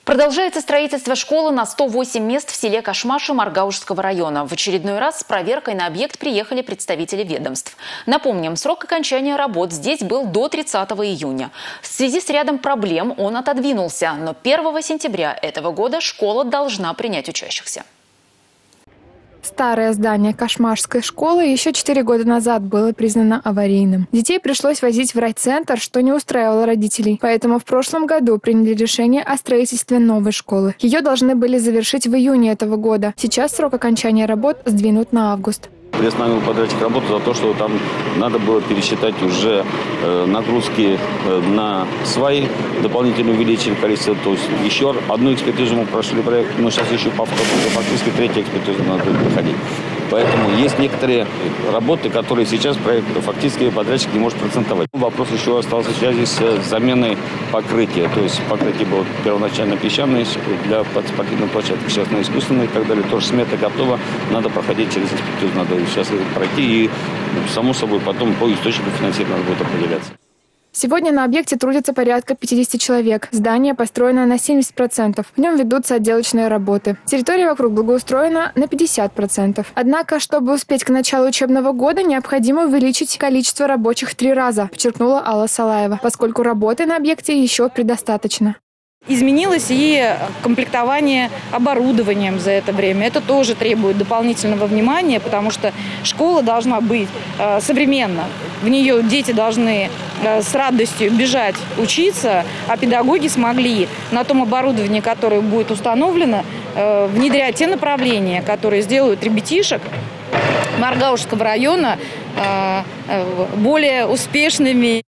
Продолжается строительство школы на 108 мест в селе Кашмаши Маргаушского района. В очередной раз с проверкой на объект приехали представители ведомств. Напомним, срок окончания работ здесь был до 30 июня. В связи с рядом проблем он отодвинулся, но 1 сентября этого года школа должна принять учащихся. Старое здание Кашмашской школы еще 4 года назад было признано аварийным. Детей пришлось возить в райцентр, что не устраивало родителей. Поэтому в прошлом году приняли решение о строительстве новой школы. Ее должны были завершить в июне этого года. Сейчас срок окончания работ сдвинут на август. Приостановил подрядчик работу за то, что там надо было пересчитать уже нагрузки на сваи, дополнительно увеличили количество. То есть еще одну экспертизу мы прошли проект, но сейчас еще повторно, фактически третью экспертизу надо проходить. Поэтому есть некоторые работы, которые сейчас фактически подрядчик не может процентовать. Вопрос еще остался в связи с заменой покрытия. То есть покрытие было первоначально песчаное для спортивной площадки, сейчас на искусственной и так далее. Тоже смета готова, надо проходить через экспертизу, надо сейчас пройти и, само собой, потом по источнику финансирования надо будет определяться. Сегодня на объекте трудится порядка 50 человек. Здание построено на 70%. В нем ведутся отделочные работы. Территория вокруг благоустроена на 50%. Однако, чтобы успеть к началу учебного года, необходимо увеличить количество рабочих в 3 раза, подчеркнула Алла Салаева, поскольку работы на объекте еще предостаточно. Изменилось и комплектование оборудованием за это время. Это тоже требует дополнительного внимания, потому что школа должна быть современна. В нее дети должны с радостью бежать учиться, а педагоги смогли на том оборудовании, которое будет установлено, внедрять те направления, которые сделают ребятишек Маргаушского района более успешными.